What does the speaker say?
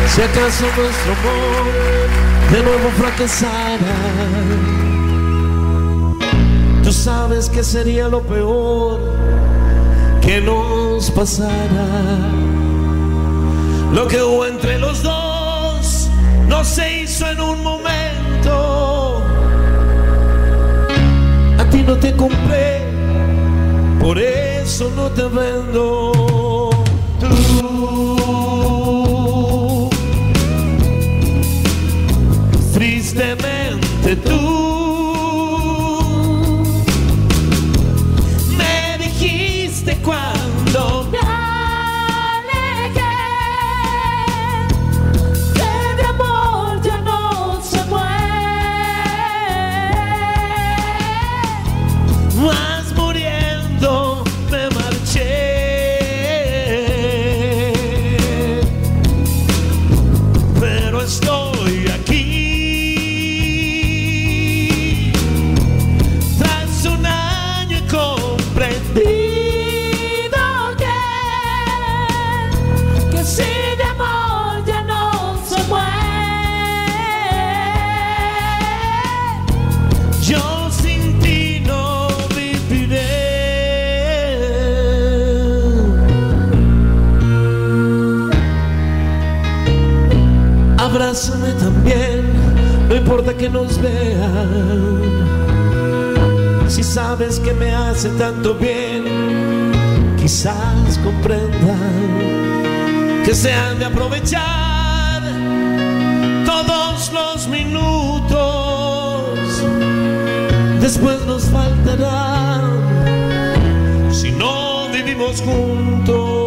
Si acaso nuestro amor de nuevo fracasara, tú sabes que sería lo peor que nos pasara. Lo que hubo entre los dos no se hizo en un momento. A ti no te compré, por eso no te vendo. Tú, tristemente tú, me dijiste cuando me alejé que de amor ya no se muere. vas muriendo, me marché. Pero estoy aquí tras un año y comprendido Que si de amor ya no se muere, yo sin ti no viviré. Abrázame también, no importa que nos vean. Si sabes que me hace tanto bien, quizás comprendan que se han de aprovechar todos los minutos. Después nos faltarán si no vivimos juntos.